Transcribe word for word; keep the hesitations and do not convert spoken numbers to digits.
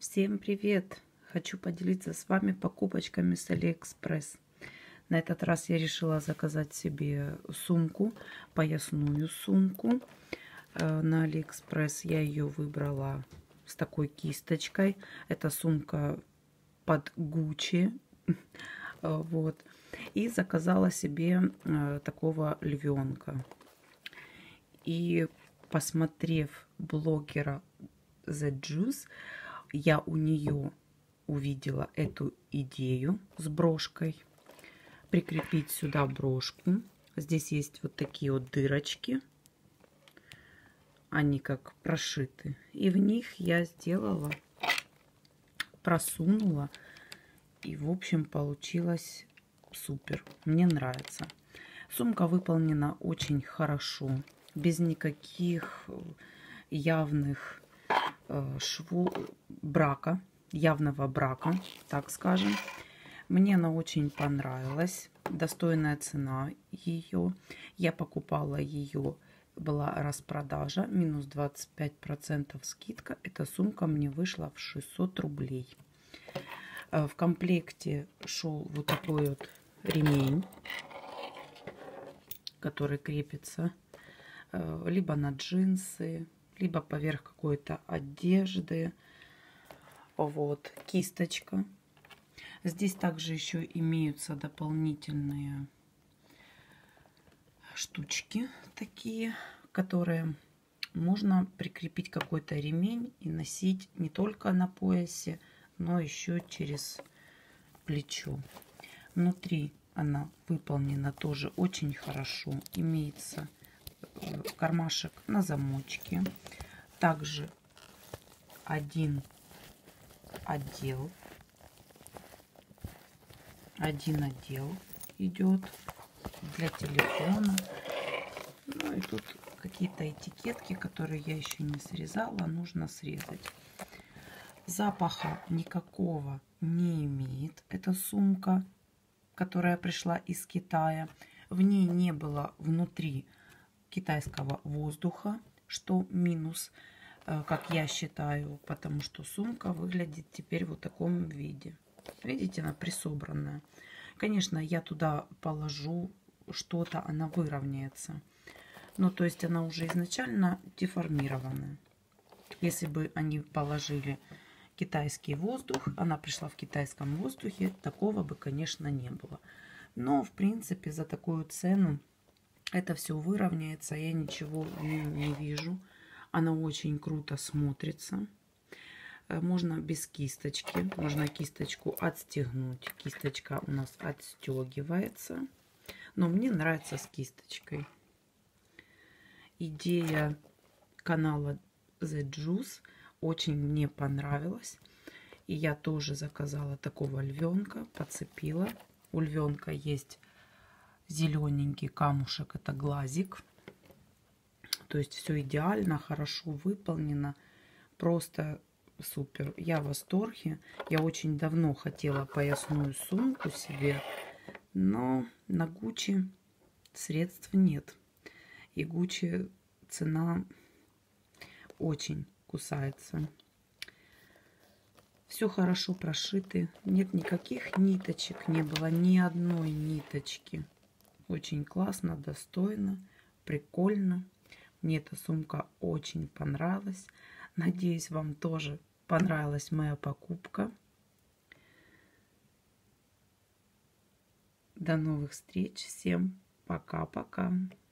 Всем привет! Хочу поделиться с вами покупочками с Алиэкспресс. На этот раз я решила заказать себе сумку, поясную сумку. На Алиэкспресс я ее выбрала с такой кисточкой. Это сумка под Гуччи. Вот. И заказала себе такого львенка. И посмотрев блогера The Juice, я у нее увидела эту идею с брошкой. Прикрепить сюда брошку. Здесь есть вот такие вот дырочки. Они как прошиты. И в них я сделала, просунула. И в общем получилось супер. Мне нравится. Сумка выполнена очень хорошо. Без никаких явных шву брака, явного брака, так скажем. Мне она очень понравилась. Достойная цена ее. Я покупала ее, была распродажа, минус двадцать пять процентов скидка. Эта сумка мне вышла в шестьсот рублей. В комплекте шел вот такой вот ремень, который крепится либо на джинсы, либо поверх какой-то одежды. Вот, кисточка. Здесь также еще имеются дополнительные штучки такие, которые можно прикрепить какой-то ремень и носить не только на поясе, но еще через плечо. Внутри она выполнена тоже очень хорошо. Имеется кармашек на замочке. Также один отдел. Один отдел идет для телефона. Ну и тут какие-то этикетки, которые я еще не срезала, нужно срезать. Запаха никакого не имеет эта сумка, которая пришла из Китая. В ней не было внутри китайского воздуха, что минус, как я считаю, потому что сумка выглядит теперь вот в таком виде. Видите, она присобранная. Конечно, я туда положу что-то, она выровняется. Ну, то есть она уже изначально деформированная. Если бы они положили китайский воздух, она пришла в китайском воздухе, такого бы, конечно, не было. Но, в принципе, за такую цену это все выровняется, я ничего не, не вижу. Она очень круто смотрится. Можно без кисточки, можно кисточку отстегнуть. Кисточка у нас отстегивается, но мне нравится с кисточкой. Идея канала The Juice очень мне понравилась. И я тоже заказала такого львенка, подцепила. У львенка есть зелененький камушек, это глазик. То есть все идеально, хорошо выполнено, просто супер. Я в восторге. Я очень давно хотела поясную сумку себе, но на Гуччи средств нет. И Гуччи цена очень кусается. Все хорошо прошиты. Нет никаких ниточек, не было ни одной ниточки. Очень классно, достойно, прикольно. Мне эта сумка очень понравилась. Надеюсь, вам тоже понравилась моя покупка. До новых встреч. Всем пока-пока.